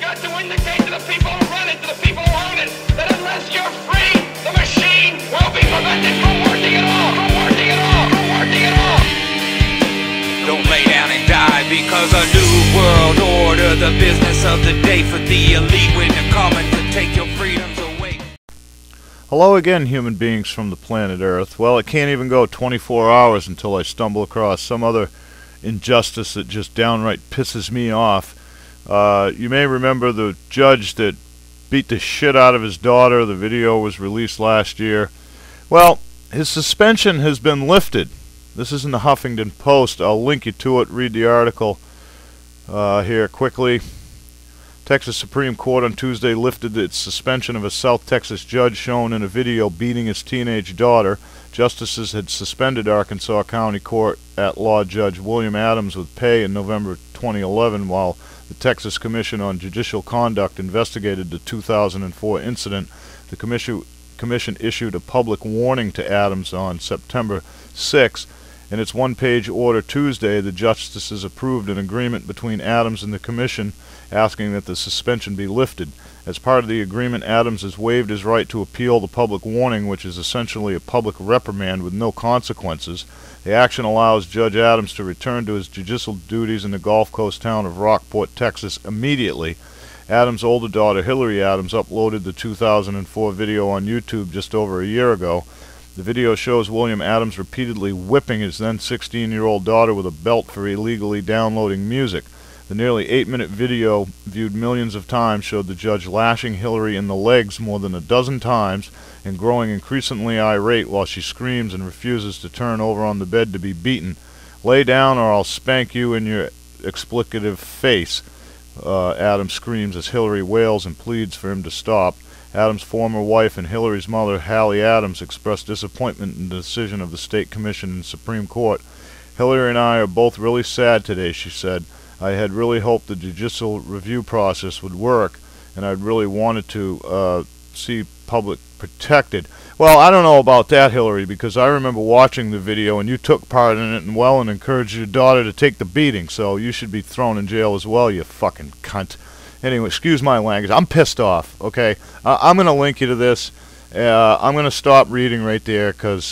got to indicate to the people who run it, to the people who own it, that unless you're free, the machine will be prevented from working at all, from working at all, from working at all. Don't lay down and die because a new world order, the business of the day for the elite when they're coming to take your freedoms away. Hello again, human beings from the planet Earth. Well, it can't even go 24 hours until I stumble across some other injustice that just downright pisses me off. You may remember the judge that beat the shit out of his daughter. The video was released last year. Well, his suspension has been lifted. This is in the Huffington Post. I'll link you to it. Read the article here quickly. Texas Supreme Court on Tuesday lifted its suspension of a South Texas judge shown in a video beating his teenage daughter. Justices had suspended Arkansas County Court at Law Judge William Adams with pay in November 2011 while the Texas Commission on Judicial Conduct investigated the 2004 incident. The commission issued a public warning to Adams on September 6. In its one-page order Tuesday, the justices approved an agreement between Adams and the commission asking that the suspension be lifted. As part of the agreement, Adams has waived his right to appeal the public warning, which is essentially a public reprimand with no consequences. The action allows Judge Adams to return to his judicial duties in the Gulf Coast town of Rockport, Texas, immediately. Adams' older daughter, Hillary Adams, uploaded the 2004 video on YouTube just over a year ago. The video shows William Adams repeatedly whipping his then 16-year-old daughter with a belt for illegally downloading music. The nearly 8-minute video, viewed millions of times, showed the judge lashing Hillary in the legs more than a dozen times and growing increasingly irate while she screams and refuses to turn over on the bed to be beaten. "Lay down or I'll spank you in your explicative face," Adams screams as Hillary wails and pleads for him to stop. Adams' former wife and Hillary's mother, Hallie Adams, expressed disappointment in the decision of the State Commission and Supreme Court. "Hillary and I are both really sad today," she said. "I had really hoped the judicial review process would work, and I'd really wanted to see public protected." Well, I don't know about that, Hillary, because I remember watching the video and you took part in it and encouraged your daughter to take the beating, so you should be thrown in jail as well, you fucking cunt. Anyway, excuse my language. I'm pissed off, okay? I'm going to link you to this. I'm going to stop reading right there because,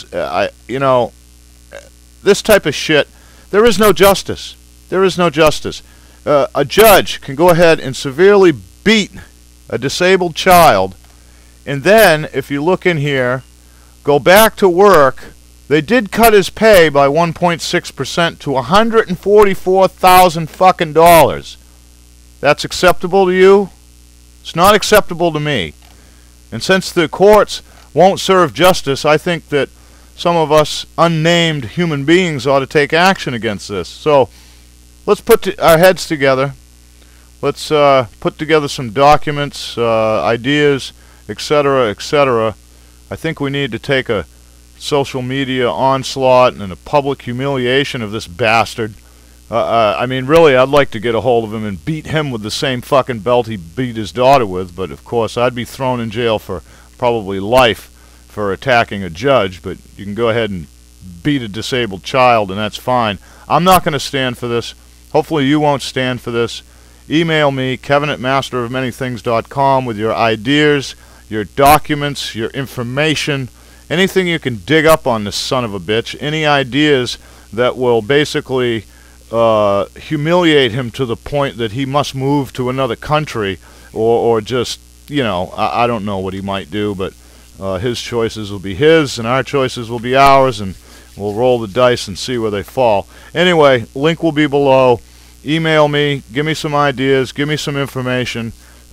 this type of shit, there is no justice. There is no justice. A judge can go ahead and severely beat a disabled child, and then, if you look in here, go back to work. They did cut his pay by 1.6% to $144,000 fucking dollars. That's acceptable to you? It's not acceptable to me. And since the courts won't serve justice, I think that some of us unnamed human beings ought to take action against this. So let's put our heads together. Let's put together some documents, ideas, etc., etc. I think we need to take a social media onslaught and a public humiliation of this bastard. I mean, really, I'd like to get a hold of him and beat him with the same fucking belt he beat his daughter with, but of course I'd be thrown in jail for probably life for attacking a judge, but you can go ahead and beat a disabled child and that's fine. I'm not going to stand for this. Hopefully you won't stand for this. Email me, kevin@masterofmanythings.com, with your ideas, your documents, your information, anything you can dig up on this son of a bitch, any ideas that will basically humiliate him to the point that he must move to another country or just, I don't know what he might do, but his choices will be his and our choices will be ours, and we'll roll the dice and see where they fall. Anyway, link will be below. Email me, give me some ideas, give me some information.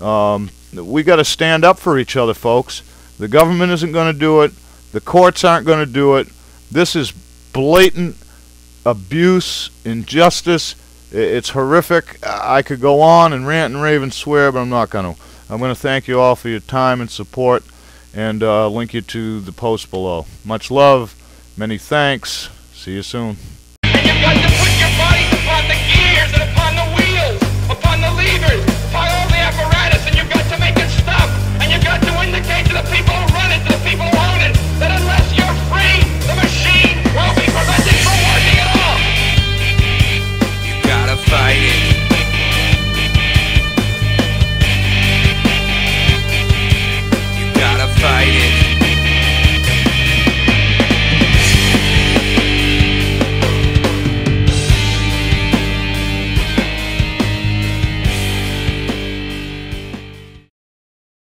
We got to stand up for each other, folks. The government isn't going to do it. The courts aren't going to do it. This is blatant abuse, injustice. It's horrific. I could go on and rant and rave and swear, but I'm not going to. I'm going to thank you all for your time and support, and link you to the post below. Much love, many thanks. See you soon.